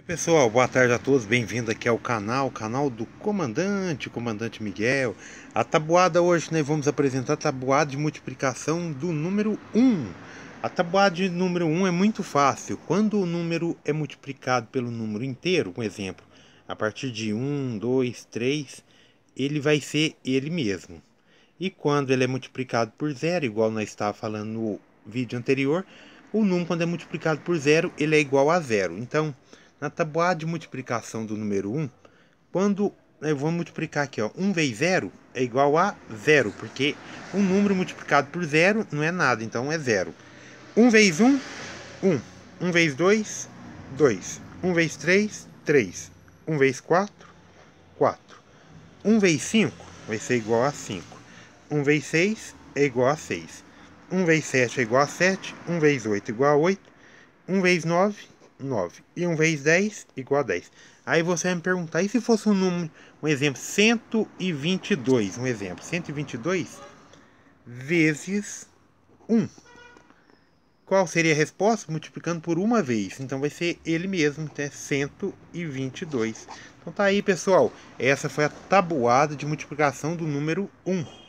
Oi pessoal, boa tarde a todos, bem-vindo aqui ao canal do comandante Miguel. A tabuada hoje nós vamos apresentar a tabuada de multiplicação do número 1. A tabuada de número 1 é muito fácil. Quando o número é multiplicado pelo número inteiro, um exemplo, a partir de 1, 2, 3, ele vai ser ele mesmo. E quando ele é multiplicado por zero, igual nós estávamos falando no vídeo anterior, o número quando é multiplicado por zero, ele é igual a zero. Então, na tabuada de multiplicação do número 1, quando eu vou multiplicar aqui, ó, 1 vezes 0 é igual a zero, porque um número multiplicado por zero não é nada, então é zero. 1 vezes 1, 1. 1 vezes 2, 2. 1 vezes 3, 3. 1 vezes 4, 4. 1 vezes 5 vai ser igual a 5. 1 vezes 6 é igual a 6. 1 vezes 7 é igual a 7. 1 vezes 8 é igual a 8. 1 vezes 9, 9. E 1 vezes 10 igual a 10. Aí você vai me perguntar, e se fosse um número, um exemplo, 122, um exemplo, 122 vezes 1. Qual seria a resposta? Multiplicando por uma vez. Então vai ser ele mesmo, é 122. Então tá aí, pessoal. Essa foi a tabuada de multiplicação do número 1.